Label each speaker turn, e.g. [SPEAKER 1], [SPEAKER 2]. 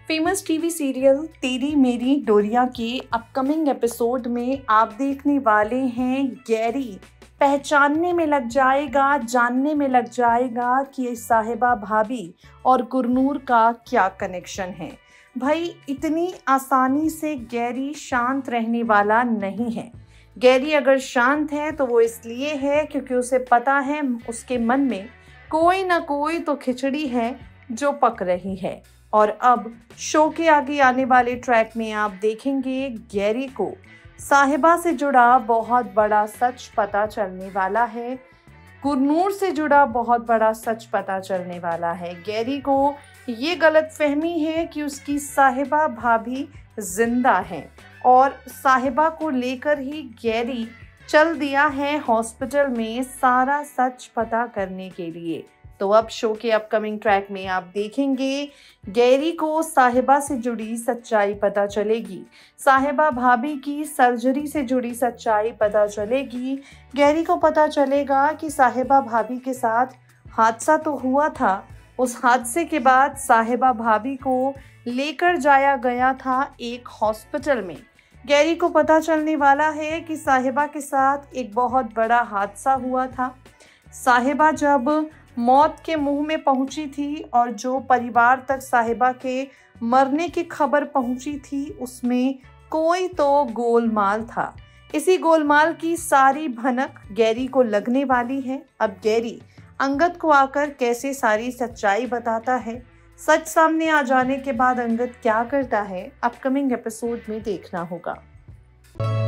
[SPEAKER 1] Famous TV serial तेरी मेरी डोरिया के अपकमिंग एपिसोड में आप देखने वाले हैं गैरी पहचानने में लग जाएगा, जानने में लग जाएगा कि साहिबा भाभी और गुरनूर का क्या कनेक्शन है। भाई इतनी आसानी से गैरी शांत रहने वाला नहीं है। गैरी अगर शांत है तो वो इसलिए है क्योंकि उसे पता है उसके मन में कोई ना कोई तो खिचड़ी है जो पक रही है। और अब शो के आगे आने वाले ट्रैक में आप देखेंगे गैरी को साहिबा से जुड़ा बहुत बड़ा सच पता चलने वाला है। गुरनूर से जुड़ा बहुत बड़ा सच पता चलने वाला है। गैरी को ये गलतफहमी है कि उसकी साहिबा भाभी जिंदा है और साहिबा को लेकर ही गैरी चल दिया है हॉस्पिटल में सारा सच पता करने के लिए। तो अब शो के अपकमिंग ट्रैक में आप देखेंगे गैरी को साहिबा से जुड़ी सच्चाई पता चलेगी, साहिबा भाभी की सर्जरी से जुड़ी सच्चाई पता चलेगी। गैरी को पता चलेगा कि साहिबा भाभी के साथ हादसा तो हुआ था, उस हादसे के बाद साहिबा भाभी को लेकर जाया गया था एक हॉस्पिटल में। गैरी को पता चलने वाला है कि साहिबा के साथ एक बहुत बड़ा हादसा हुआ था। साहिबा जब मौत के मुंह में पहुंची थी और जो परिवार तक साहिबा के मरने की खबर पहुंची थी उसमें कोई तो गोलमाल था। इसी गोलमाल की सारी भनक गैरी को लगने वाली है। अब गैरी अंगद को आकर कैसे सारी सच्चाई बताता है, सच सामने आ जाने के बाद अंगद क्या करता है, अपकमिंग एपिसोड में देखना होगा।